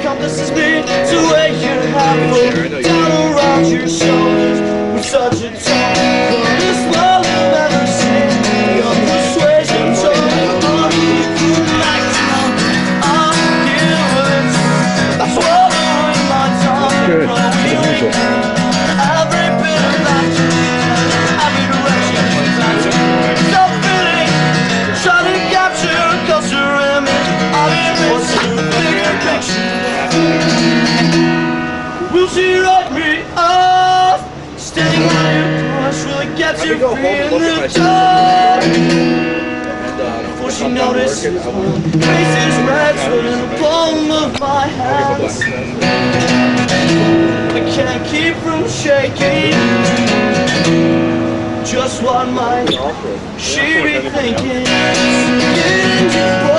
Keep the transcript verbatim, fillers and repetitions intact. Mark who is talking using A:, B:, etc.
A: encompasses me, it's the way you have it down around your shoulders with such a tone. This world you've never seen, your persuasion told on you through the night time. I'm here with you, that's swallowing my tongue, growing every bit of that you every direction that you stop feeling, try to capture a closer image of it. What's the bigger picture? Will she write me off? Standing on your porch, will it get you free in the dark? Before she notices my face is red, sweating the palm of my hands. I can't keep from shaking. Just what might she be thinking? Get into